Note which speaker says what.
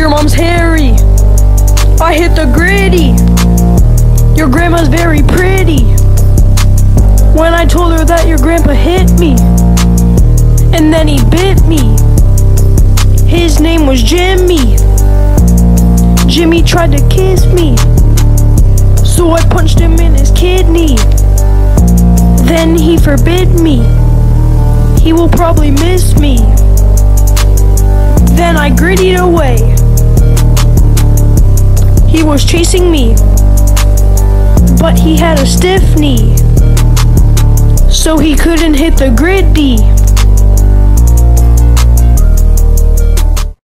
Speaker 1: Your mom's hairy. I hit the gritty. Your grandma's very pretty. When I told her that your grandpa hit me, and then he bit me. His name was Jimmy. Jimmy tried to kiss me, so I punched him in his kidney. Then he forbid me. He will probably miss me. Then I grittied away. He was chasing me, but he had a stiff knee, so he couldn't hit the gritty.